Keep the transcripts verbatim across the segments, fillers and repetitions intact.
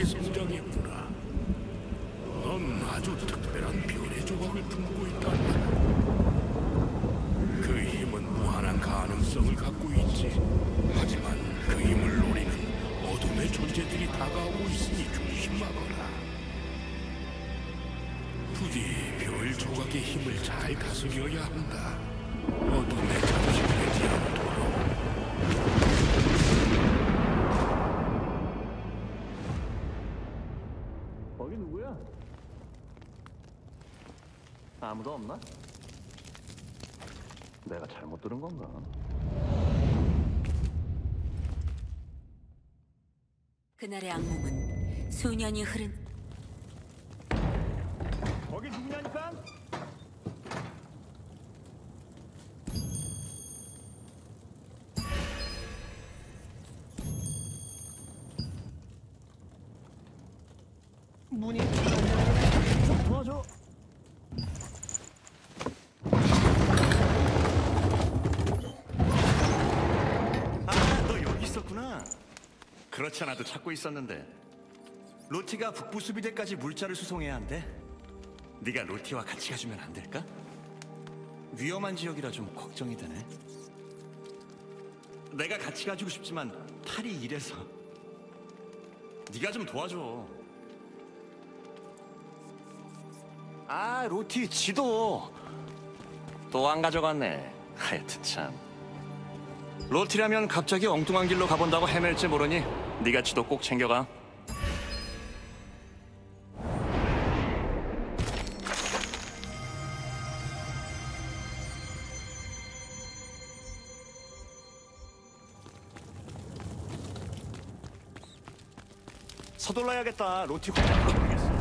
새롭게 성장했구나. 넌 아주 특별한 별의 조각을 품고 있단다. 그 힘은 무한한 가능성을 갖고 있지. 하지만 그 힘을 노리는 어둠의 존재들이 다가오고 있으니 조심하거라. 부디 별 조각의 힘을 잘 다스려야 한다. 어둠에 잠식되지 않도록. 거기 누구야? 아무도 없나? 내가 잘못 들은 건가? 그날의 악몽은 수년이 흐른 거기 누구냐니까? 문이 좀 도와줘. 아, 너 여기 있었구나. 그렇지 않아도 찾고 있었는데. 로티가 북부 수비대까지 물자를 수송해야 한대. 네가 로티와 같이 가주면 안 될까? 위험한 지역이라 좀 걱정이 되네. 내가 같이 가주고 싶지만 팔이 이래서. 네가 좀 도와줘. 아, 로티 지도 또 안 가져갔네. 하여튼 참. 로티라면 갑자기 엉뚱한 길로 가본다고 헤맬지 모르니 네가 지도 꼭 챙겨가. 서둘러야겠다. 로티 혼자 가보겠어.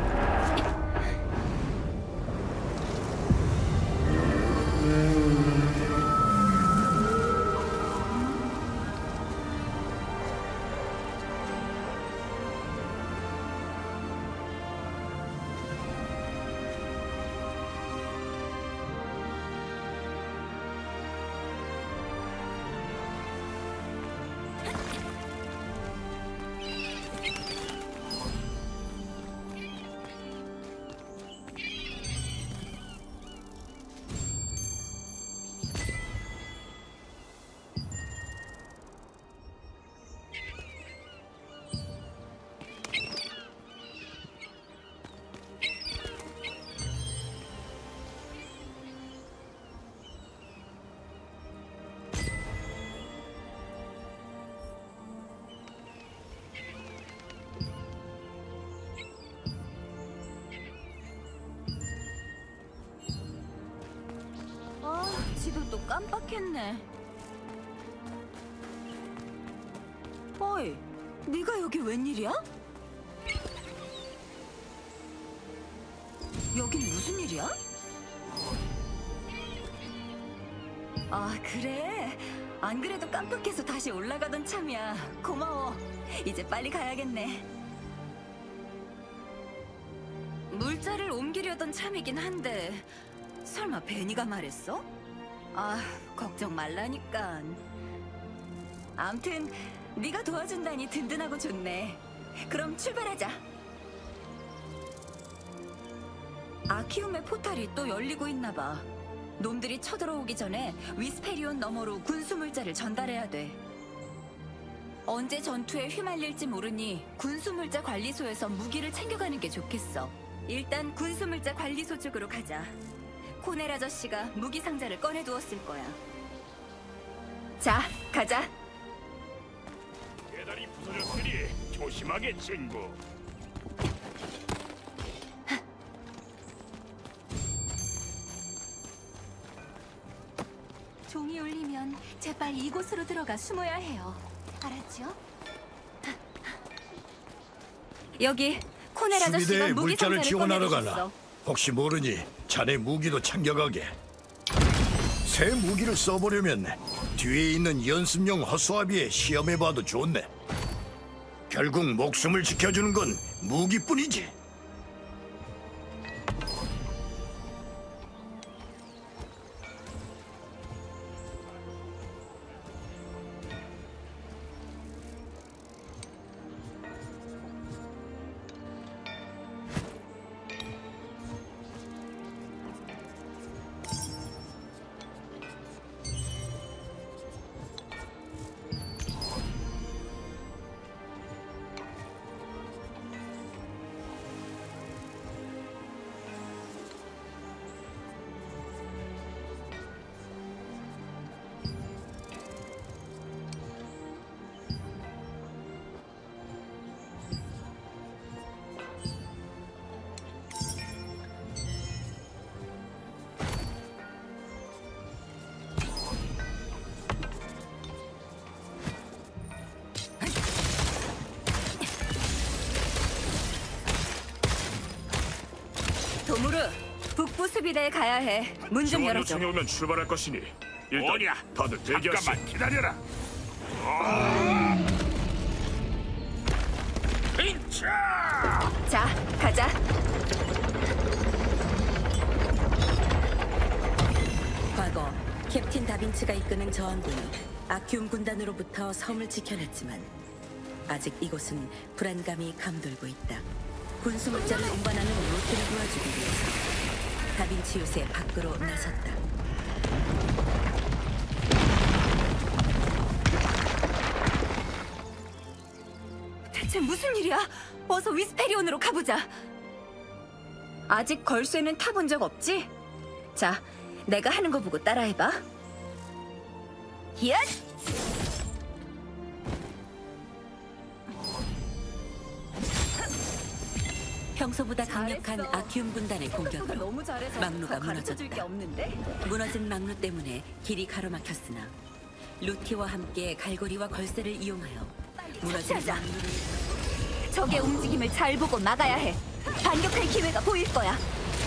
지도 또 깜빡했네. 어이, 네가 여기 웬일이야? 여긴 무슨 일이야? 아, 그래? 안 그래도 깜빡해서 다시 올라가던 참이야. 고마워. 이제 빨리 가야겠네. 물자를 옮기려던 참이긴 한데 설마 베니가 말했어? 아, 걱정 말라니까. 암튼 네가 도와준다니 든든하고 좋네. 그럼 출발하자. 아키움의 포탈이 또 열리고 있나 봐. 놈들이 쳐들어오기 전에 위스페리온 너머로 군수물자를 전달해야 돼. 언제 전투에 휘말릴지 모르니 군수물자 관리소에서 무기를 챙겨가는 게 좋겠어. 일단 군수물자 관리소 쪽으로 가자. 코넬 아저씨가 무기 상자를 꺼내두었을 거야. 자, 가자. 계단이 부서졌으니 조심하게, 친구. 종이 울리면 재빨리 이곳으로 들어가 숨어야 해요. 알았죠? 여기 코넬 아저씨가 수비대에 무기 물자를 상자를 지원하러 꺼내주셨어. 가나. 혹시 모르니 자네 무기도 챙겨가게. 새 무기를 써보려면 뒤에 있는 연습용 허수아비에 시험해봐도 좋네. 결국 목숨을 지켜주는 건 무기뿐이지. 도무르, 북부 수비대에 가야 해. 문 좀 지원 열어줘. 요청이 오면 출발할 것이니 일단 뭐냐? 다들 대기하시. 잠깐만 기다려라. 인차! 자, 가자. 과거 캡틴 다빈치가 이끄는 저항군이 아키움 군단으로부터 섬을 지켜냈지만 아직 이곳은 불안감이 감돌고 있다. 군수물자를 운반하는 로트를 도와주기 위해서 다빈치 요새 밖으로 나섰다. 대체 무슨 일이야? 어서 위스페리온으로 가보자. 아직 걸쇠는 타본 적 없지? 자, 내가 하는 거 보고 따라해봐. 힛! 평소보다 강력한 잘했어. 아키움 군단의 공격으로 너무 잘해서 막루가 더 가르쳐줄 게 무너졌다. 없는데? 무너진 막루 때문에 길이 가로막혔으나 루티와 함께 갈고리와 걸쇠를 이용하여 무너진 처치하자. 막루를 적의 움직임을 잘 보고 막아야 해. 반격할 기회가 보일 거야.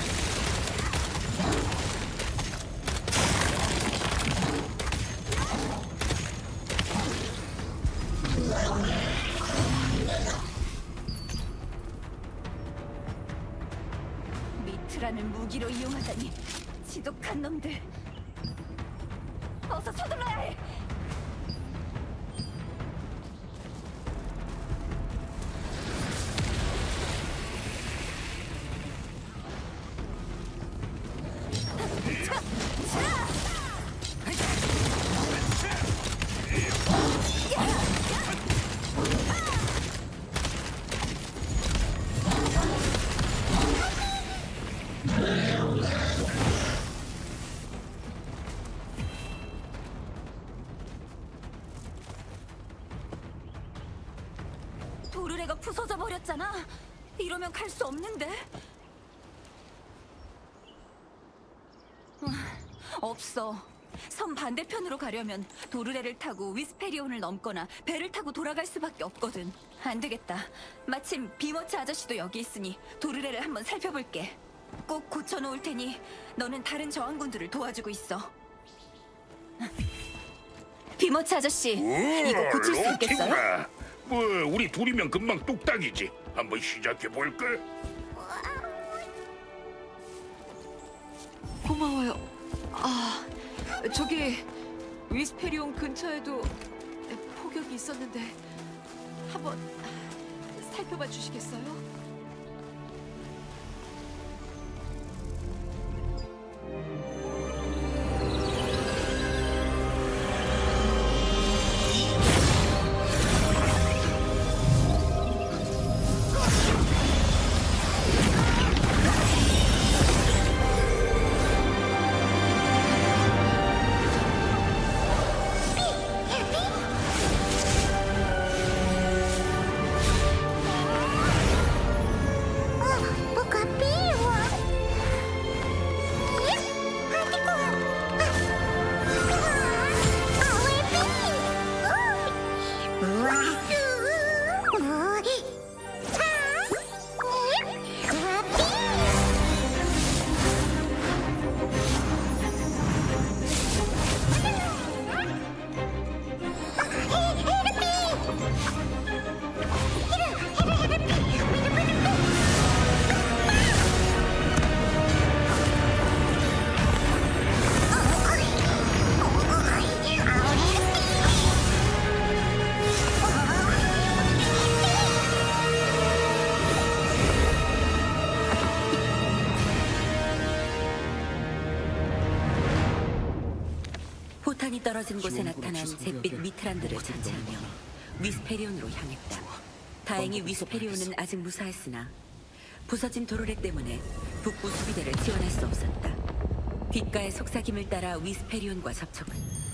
미트라는 무기로 이용하다니 지독한 놈들. 어서 서둘러야 해. 도르래가 부서져 버렸잖아. 이러면 갈 수 없는데. 음, 없어. 섬 반대편으로 가려면 도르래를 타고 위스페리온을 넘거나 배를 타고 돌아갈 수밖에 없거든. 안 되겠다. 마침 비머치 아저씨도 여기 있으니 도르래를 한번 살펴볼게. 꼭 고쳐놓을 테니 너는 다른 저항군들을 도와주고 있어. 비머치 아저씨, 이거 고칠 수 있겠어요? 로티구나. 뭐 우리 둘이면 금방 뚝딱이지. 한번 시작해 볼까? 고마워요. 아, 저기 위스페리온 근처에도 폭격이 있었는데 한번 살펴봐 주시겠어요? 포탄이 떨어진 곳에 나타난 잿빛 미트란들을 장치하며 위스페리온으로 향했다. 다행히 위스페리온은 아직 무사했으나 부서진 도로래 때문에 북부 수비대를 지원할 수 없었다. 귓가의 속삭임을 따라 위스페리온과 접촉은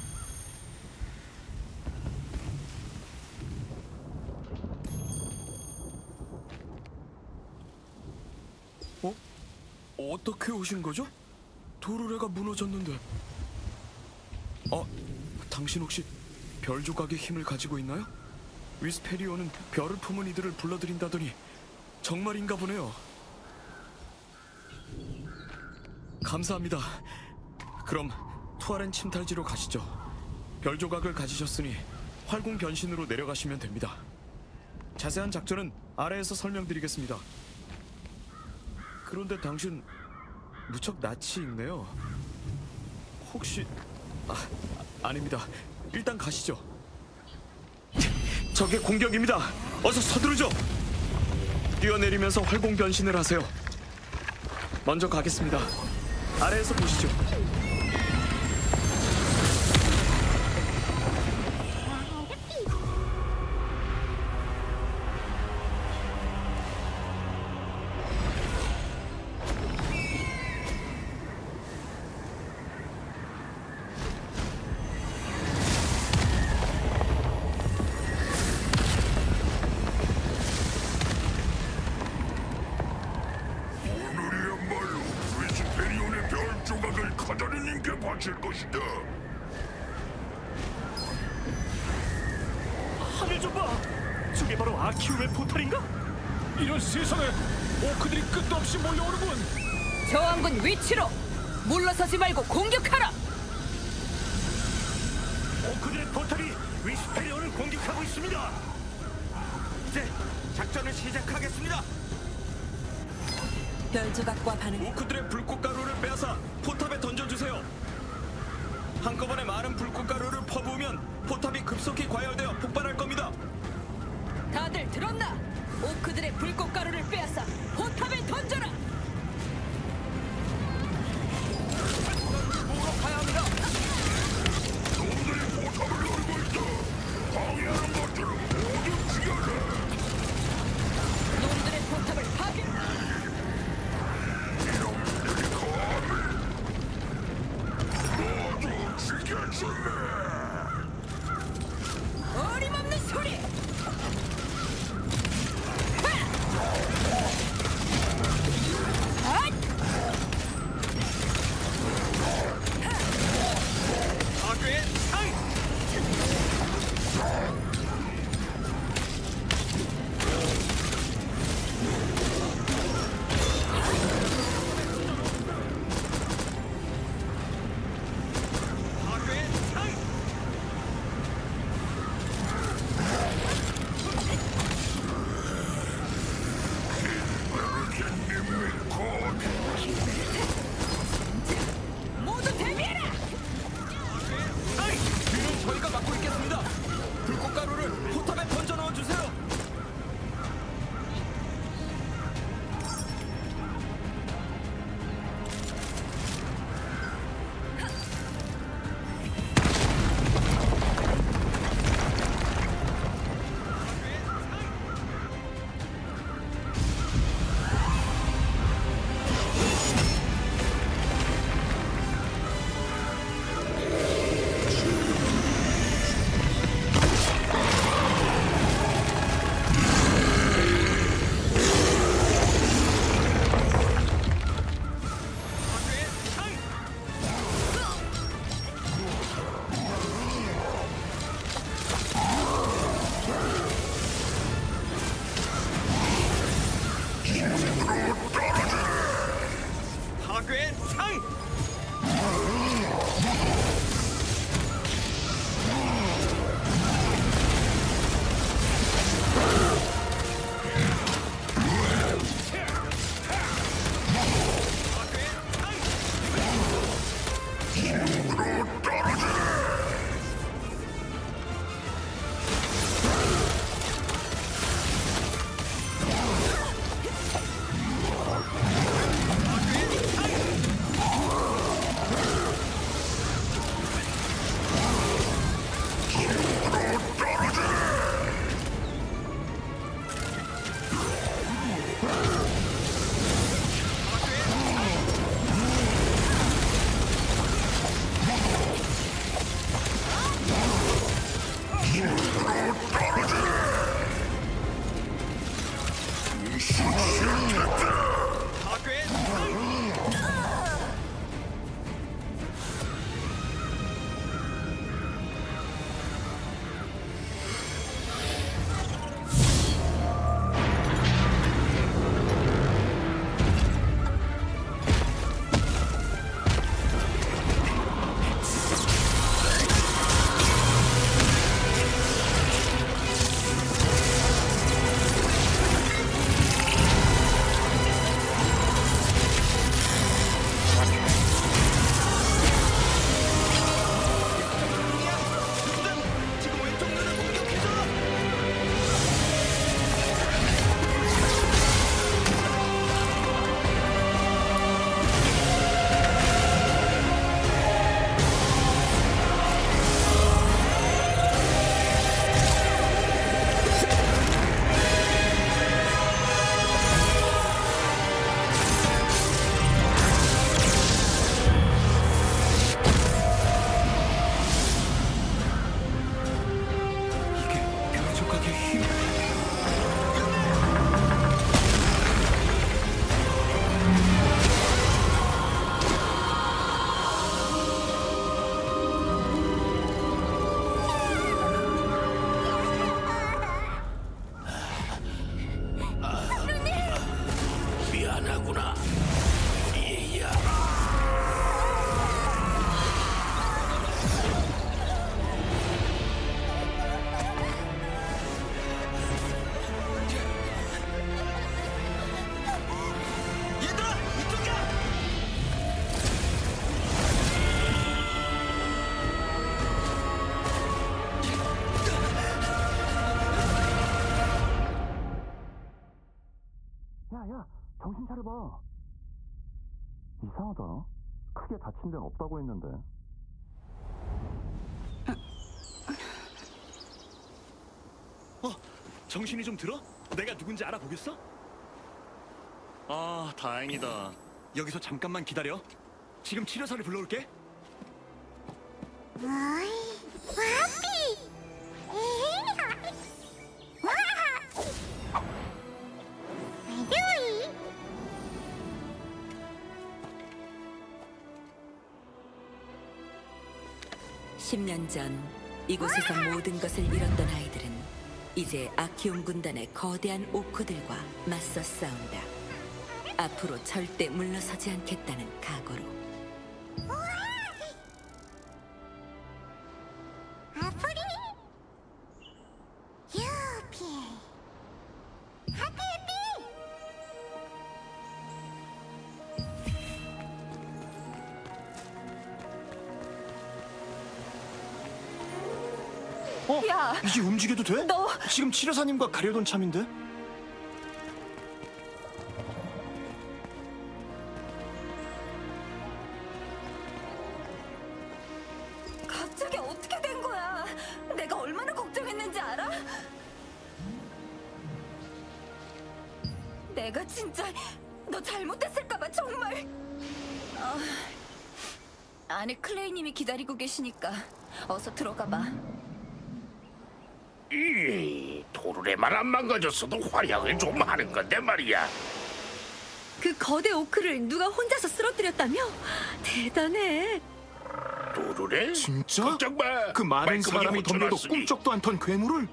어? 어떻게 오신 거죠? 도르래가 무너졌는데. 아, 당신 혹시 별 조각의 힘을 가지고 있나요? 위스페리온은 별을 품은 이들을 불러들인다더니 정말인가 보네요. 감사합니다. 그럼 투아렌 침탈지로 가시죠. 별 조각을 가지셨으니 활공 변신으로 내려가시면 됩니다. 자세한 작전은 아래에서 설명드리겠습니다. 그런데 당신 무척 낯이 익네요. 혹시... 아, 아닙니다. 일단 가시죠. 적의 공격입니다. 어서 서두르죠. 뛰어내리면서 활공 변신을 하세요. 먼저 가겠습니다. 아래에서 보시죠. 오늘이야말로 위스페리온의 별 조각을 카다르님께 바칠 것이다. 하늘 좀 봐. 저게 바로 아키움의 포탈인가? 이런 세상에 오크들이 끝도 없이 몰려오는군. 저항군 위치로 물러서지 말고 공격하라. 오크들의 포탈이 위스페리온을 공격하고 있습니다. 이제 작전을 시작하겠습니다. 별 조각과 반응. 오크들의 불꽃가루를 빼앗아 포탑에 던져주세요. 한꺼번에 많은 불꽃가루를 퍼부으면 포탑이 급속히 과열되어 폭발할 겁니다. 다들 들었나? 오크들의 불꽃가루를 빼앗아 포탑에 던져라. 보러 가야 합니다. 놈들이 포탑을 열고 있다. 방해하는 것들을 모두 죽여라. 놈들의 포탑을 파괴. 이놈들이 감히 모두 죽여줄래. 어림없는 소리. 하! 야야, 정신 차려봐. 이상하다. 크게 다친 데는 없다고 했는데. 어, 정신이 좀 들어? 내가 누군지 알아보겠어? 아, 다행이다. 여기서 잠깐만 기다려. 지금 치료사를 불러올게. 십 년 전 이곳에서 모든 것을 잃었던 아이들은 이제 아키움 군단의 거대한 오크들과 맞서 싸운다. 앞으로 절대 물러서지 않겠다는 각오로. 어? 야, 이게 움직여도 돼? 너 지금 치료사님과 가려던 참인데? 갑자기 어떻게 된 거야? 내가 얼마나 걱정했는지 알아? 내가 진짜 너 잘못했을까봐 정말. 아, 안에 클레이님이 기다리고 계시니까 어서 들어가봐. 이 도르래만 안 망가졌어도 활약을 좀 하는 건데 말이야. 그 거대 오크를 누가 혼자서 쓰러뜨렸다며? 대단해. 도르래? 진짜? 걱정 마. 그 많은 말끔하게 사람이 덤벼도 호출했으니. 꿈쩍도 않던 괴물을?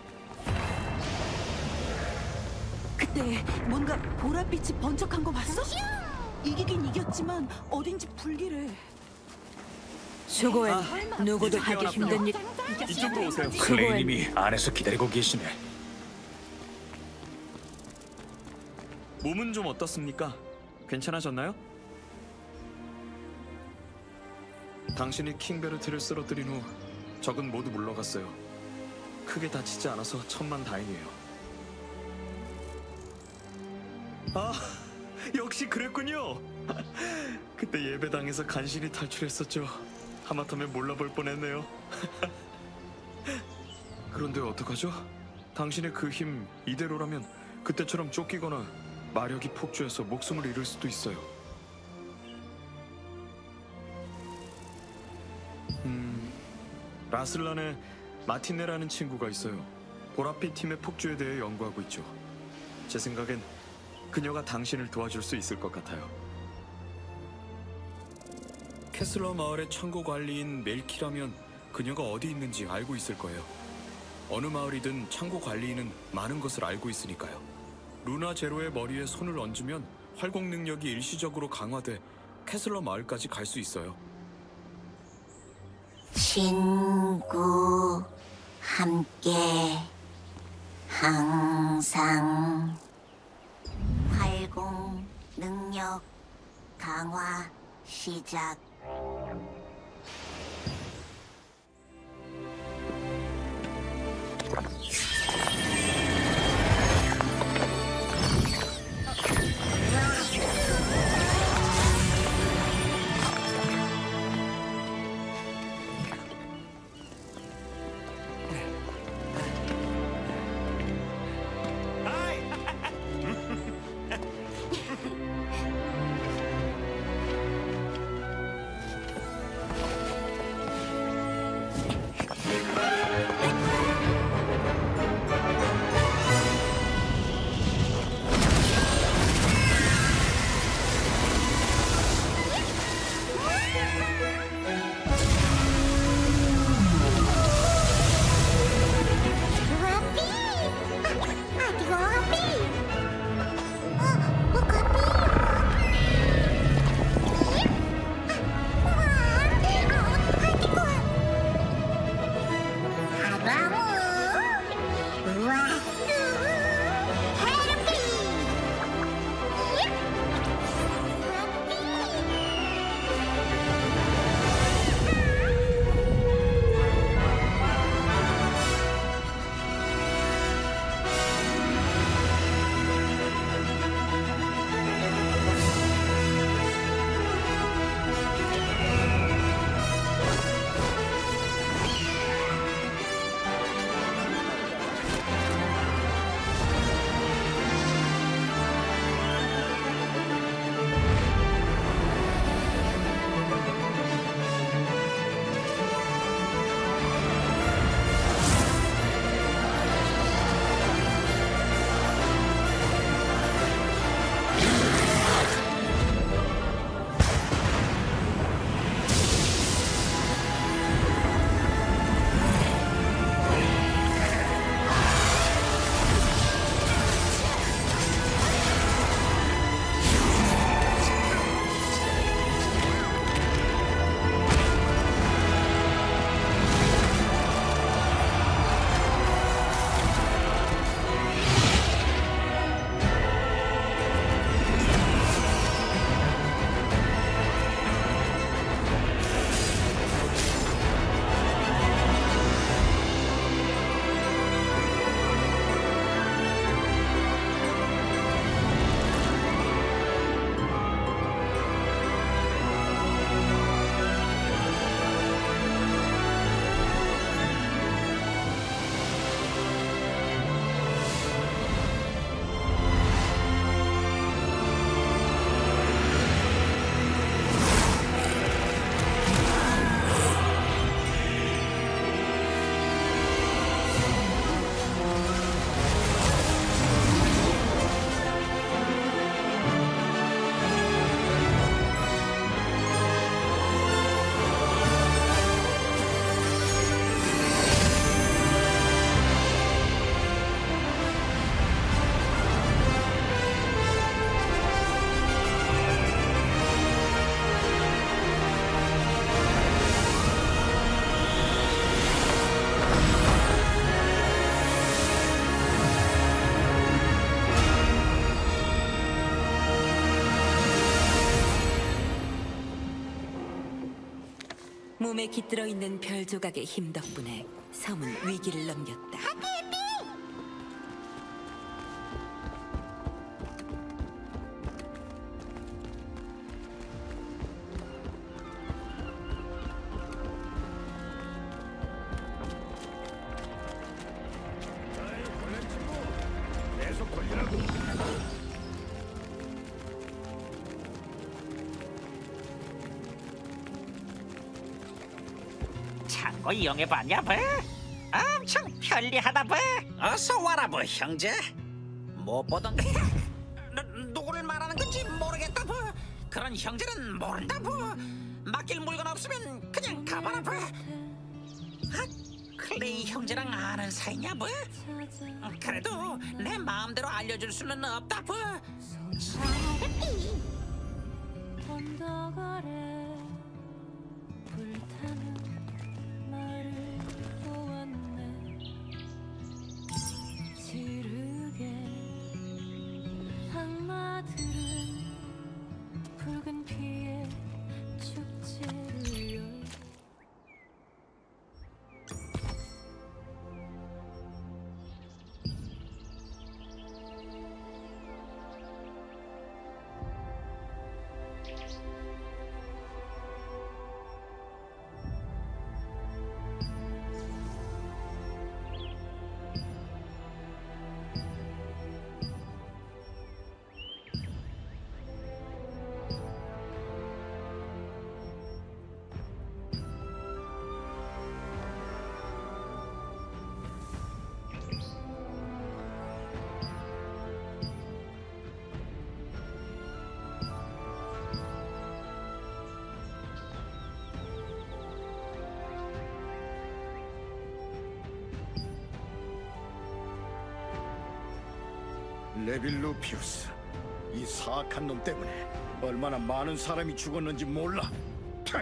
그때 뭔가 보랏빛이 번쩍한 거 봤어? 이기긴 이겼지만 어딘지 불길해. 수고해. 누구도 이제 하기 깨어났구나. 힘든 일. 이쪽으로 오세요. 클레이님이 안에서 기다리고 계시네. 몸은 좀 어떻습니까? 괜찮아졌나요? 당신이 킹베르트를 쓰러뜨린 후 적은 모두 물러갔어요. 크게 다치지 않아서 천만 다행이에요. 아, 역시 그랬군요. 그때 예배당에서 간신히 탈출했었죠. 하마터면 몰라볼 뻔했네요. 그런데 어떡하죠? 당신의 그 힘 이대로라면 그때처럼 쫓기거나 마력이 폭주해서 목숨을 잃을 수도 있어요. 음... 라슬란에 마티네라는 친구가 있어요. 보라빛 팀의 폭주에 대해 연구하고 있죠. 제 생각엔 그녀가 당신을 도와줄 수 있을 것 같아요. 캐슬러 마을의 창고 관리인 멜키라면 그녀가 어디 있는지 알고 있을 거예요. 어느 마을이든 창고 관리인은 많은 것을 알고 있으니까요. 루나 제로의 머리에 손을 얹으면 활공 능력이 일시적으로 강화돼 캐슬러 마을까지 갈 수 있어요. 친구 함께 항상 활공 능력 강화 시작. 몸에 깃들어 있는 별 조각의 힘 덕분에 섬은 위기를 넘겼다. 계속 걸리라고. 창고 이용해봤냐 봐? 엄청 편리하다 봐. 어서 와라 봐 형제. 못 보던 누, 누구를 말하는 건지 모르겠다 봐. 그런 형제는 모른다 봐. 맡길 물건 없으면 그냥 가봐라 봐. 아, 클레이 형제랑 아는 사이냐 봐? 그래도 내 마음대로 알려줄 수는 없다 봐. 언덕 아래 불타는 나를 보았네. 지르게 악마들은 붉은 피에 축제를 열. 레빌루피우스, 이 사악한 놈 때문에 얼마나 많은 사람이 죽었는지 몰라. 퇴!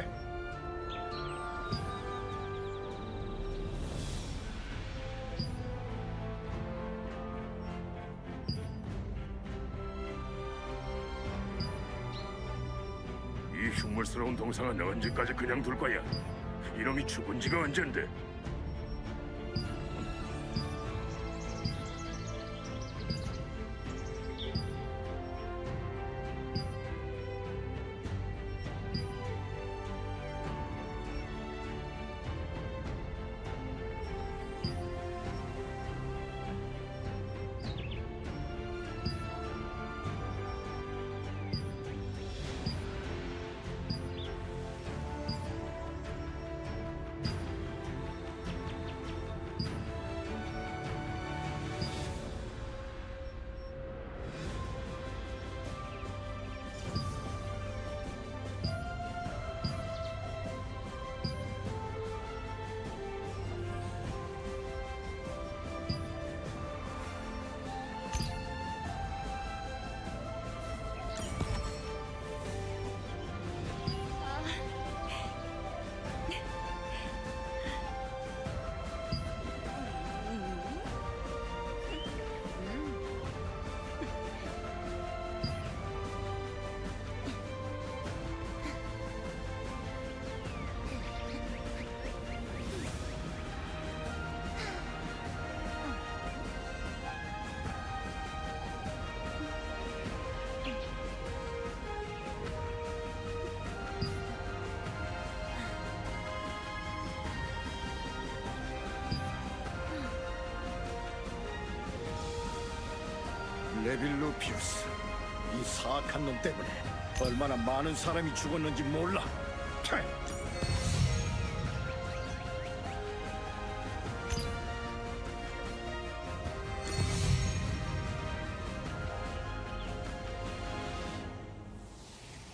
이 흉물스러운 동상은 언제까지 그냥 둘 거야? 이놈이 죽은 지가 언젠데? 레빌루피우스, 이 사악한 놈 때문에 얼마나 많은 사람이 죽었는지 몰라. 퇴!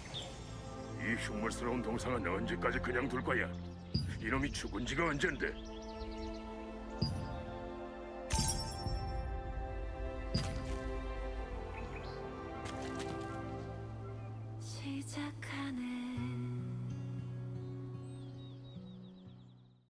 이 흉물스러운 동상은 언제까지 그냥 둘 거야? 이놈이 죽은 지가 언젠데?